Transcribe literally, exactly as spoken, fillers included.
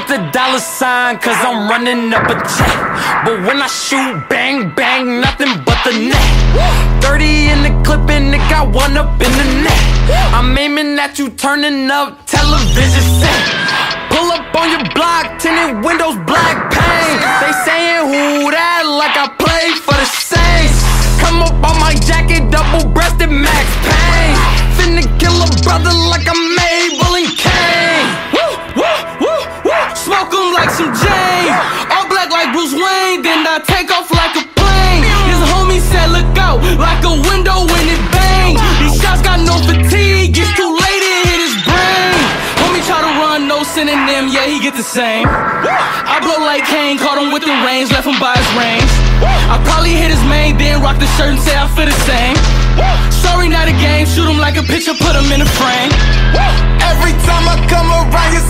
with the dollar sign, cause I'm running up a check. But when I shoot, bang, bang, nothing but the net. Thirty in the clip and it got one up in the net. I'm aiming at you, turning up television set. Pull up on your block, tinted windows, black paint. They saying who that, like I play for the Saints. Come up on my jacket, double-breasted Max Payne. Finna kill a brother like I'm Mabel and Kane. Woo, woo, woo, woo. Smoke 'em like some Jane. All black like Bruce Wayne, then I take off like a plane. His homie said look out, like a window when it bang. These shots got no fatigue, it's too late to hit his brain. Homie try to run, no synonym, yeah he get the same. I blow like Kane, caught him with the range, left him by his range. I probably hit his main, then rock the shirt and say I feel the same. Sorry, not a game, shoot him like a picture, put him in a frame. Every time I come around, you